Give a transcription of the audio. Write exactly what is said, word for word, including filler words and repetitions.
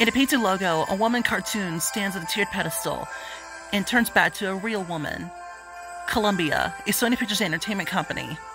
In a painted logo, a woman cartoon stands at a tiered pedestal and turns back to a real woman. Columbia, a Sony Pictures Entertainment company.